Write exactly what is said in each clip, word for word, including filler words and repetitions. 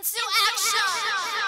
into action.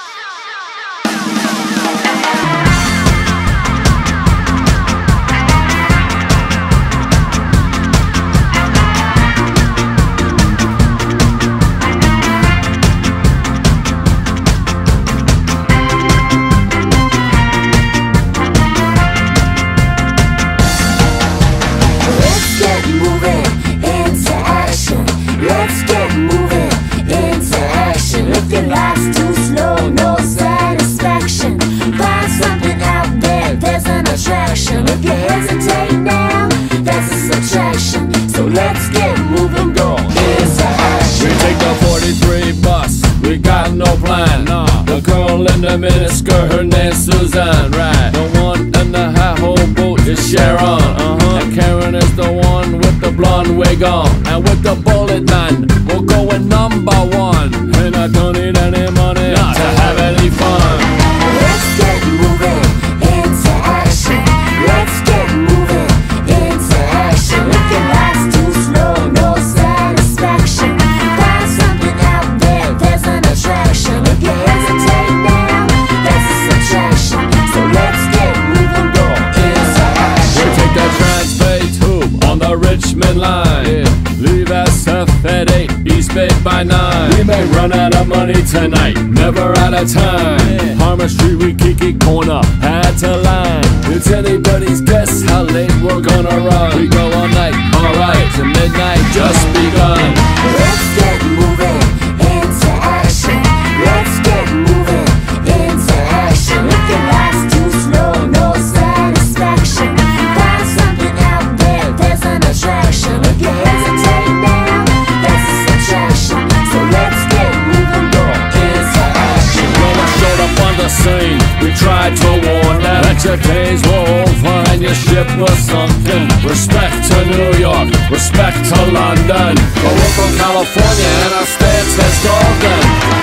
Let's get moving into action. Let's get moving into action. If your life's too slow, no satisfaction. Find something out there, there's an attraction. If you hesitate now, that's a subtraction. So let's get moving, go into action. We take the forty-three bus, we got no plan. Nah. The girl in the miniskirt, her name's Suzanne, right? The one in the high hole boat is Sharon, uh-huh. And Karen is the one with the blonde wig on. And with the bullet man, we're going number one. And I don't need any money nah, to have any fun. Let's get moving into action. Let's get moving into action. If your life's too slow, no satisfaction. Find something out there, there's an attraction. If you hesitate now, that's a subtraction. So let's get moving, go into action. We take the Transbay tube on the Richmond line, yeah. Leave S F at eight, East Bay by nine. We may run out of money tonight, never out of time, yeah. Harmon Street, we Kiki corner, had to line. It's anybody's guess how late we're gonna run. We go all night, alright, to midnight just begun. Let's get moving into action. Let's get moving into action. If your life's too slow, no satisfaction. Find something out there, there's an attraction. If you hesitate now, that's a subtraction. So let's get moving, go into action. When we showed up on the scene, we tried to warn them that your days were over and your ship was sunken. Respect to New York, respect to London, but we're from California and our stance has golden.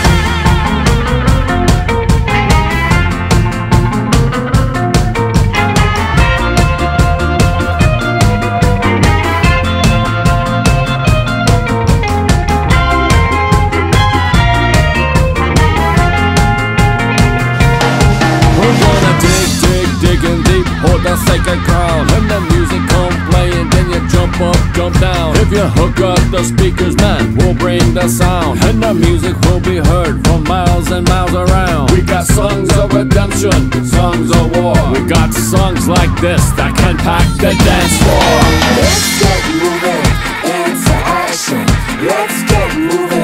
Digging deep, hold the sacred ground. When the music come playing, then you jump up, jump down. If you hook up the speakers, man, we'll bring the sound. And the music will be heard from miles and miles around. We got songs of redemption, songs of war. We got songs like this that can pack the dance floor. Let's get moving into action. Let's get moving